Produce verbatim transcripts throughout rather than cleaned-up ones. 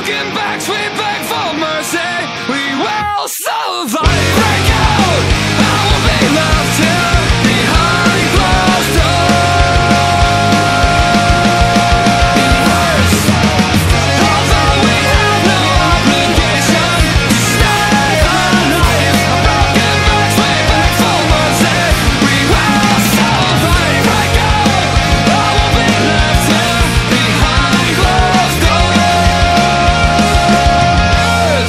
broken backs, we beg for mercy. We will survive. Break out, I will be left here behind closed doors. Although we have no obligation to stay alive, our broken backs, we beg for mercy. We will survive. Break out, I will be left here behind closed doors.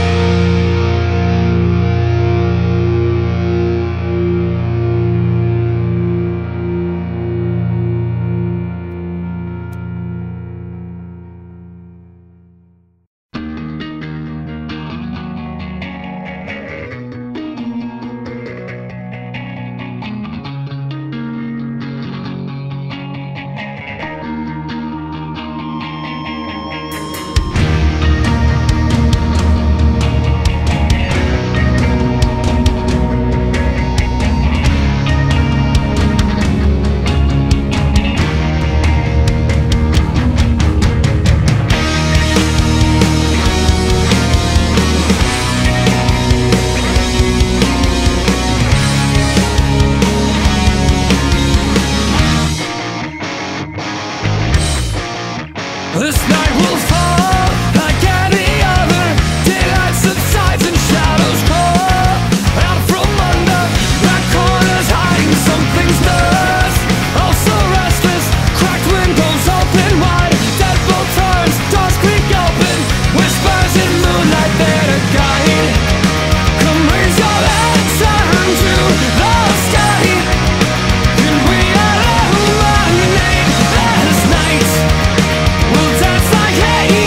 This night will fall like any other. Daylight subsides and shadows crawl out from under black corners, hiding something's thirst. Also restless, cracked windows open wide, deadbolt turns, doors creak open, whispers in moonlight there to guide. Come raise your head, turn to the sky, and we illuminate this night. We'll dance like hey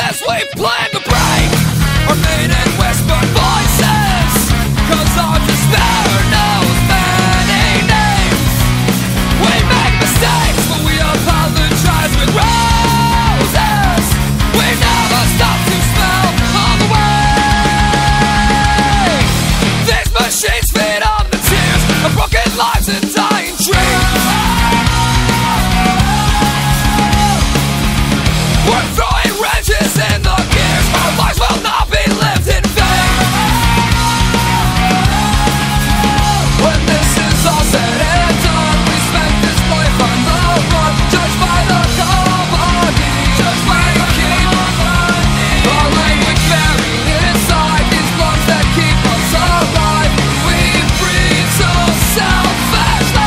this we plan to break our main and whispered voices, cause our despair knows many names. We make mistakes, but we apologize with roses. We never stop to smell on the way. These machines feed on the tears of broken lives and dying dreams. We're throwing wrenches in the gears. Our lives will not be lived in vain. When this is all said and done, we spent this life on the run, judged by the company, judged by the king. Our language buried inside these lungs that keep us alive. We breathe so selfishly.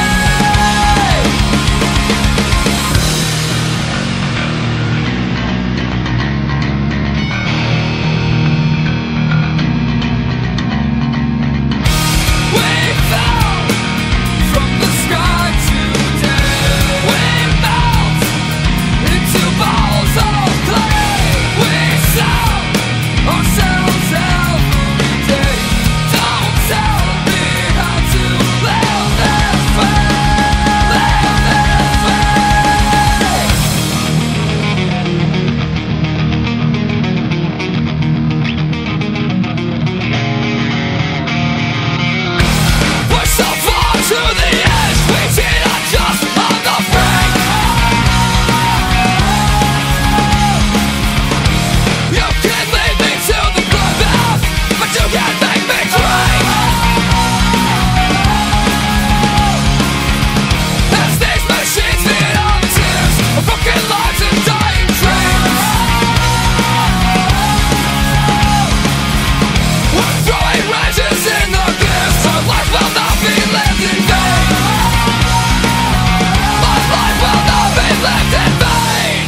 We fell from the sky today. We melt into balls of clay. We sell ourselves every day. Don't tell me how to live this way. Live this way. We're so far to the edge, we teeter just on the brink. You can lead me to the bloodbath, but you can't make me drink. As these machines feed on the tears of broken lives and dying dreams. We're throwing wrenches in the gears. Our life will not be lived in vain. My life will not be lived in vain.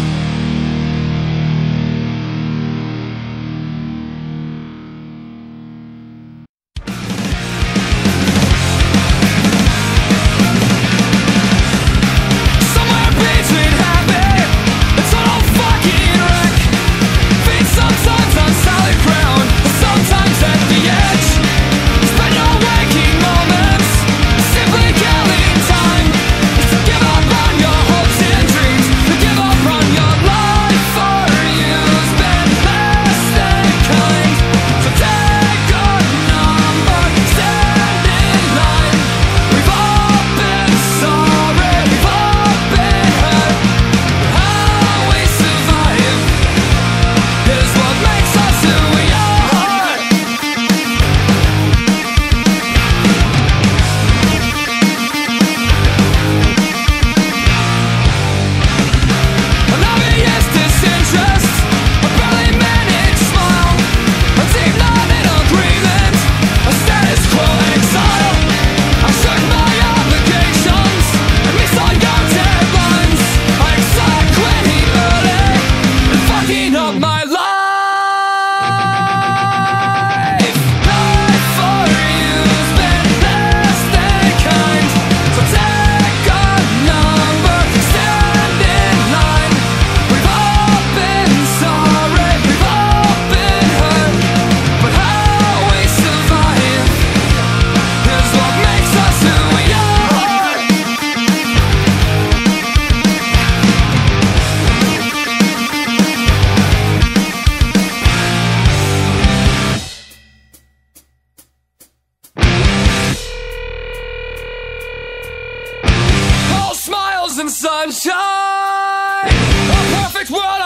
Somewhere between happy and total fucking wreck. Feet sometimes on solid ground, sometimes at the edge. Spend your waking moments simply killing time. It's to give up on your hopes and dreams, to give up on your life. For you's been less than kind. So take a number, stand in line. We've all been sorry, we've all been hurt. How we survive is what makes us who we are. An obvious disinterest, a barely managed smile, a deep non-agreement, a status quo exile. I shook my obligations and missed all your deadlines. I accept quitting early and fucking up my life. Life for you's been less than kind. So take a number, stand in line. We've all been sorry, we've all been hurt, but how we survive is what makes us who we are. All smiles and sunshine, a perfect world